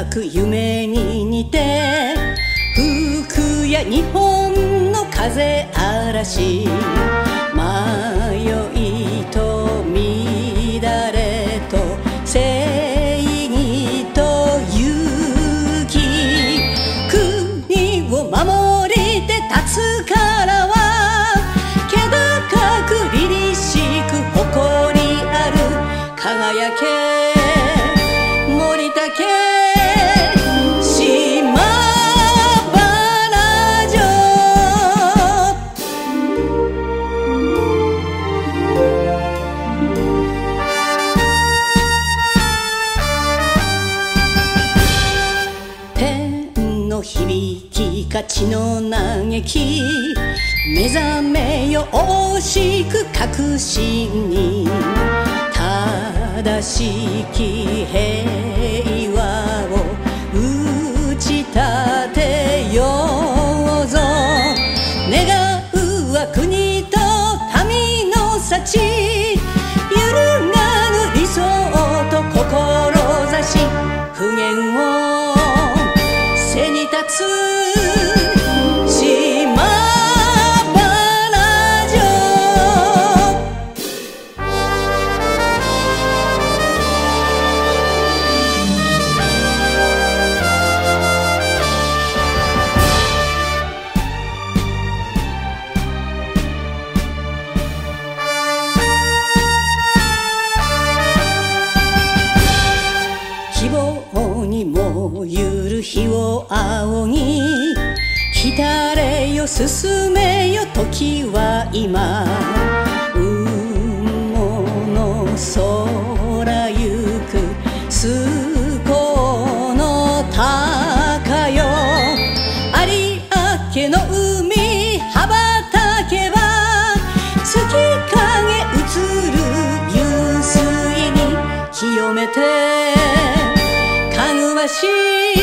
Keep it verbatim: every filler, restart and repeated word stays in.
描く夢に似て服や日本の風嵐迷いと乱れと正義と勇気国を守りて立つからは気高く凛々しく誇りある輝け森田家島原城天の響きか地の嘆き目覚めよ惜しく確信に正しき平和を打ち立てようぞ願うは国と民の幸揺るがぬ理想と志不言を背に立つ島希望にもゆる日を仰ぎ来たれよ進めよ時は今雲の空ゆく崇高の鷹よ有明の海羽ばたけば月影映る湧水に清めてかぐわしい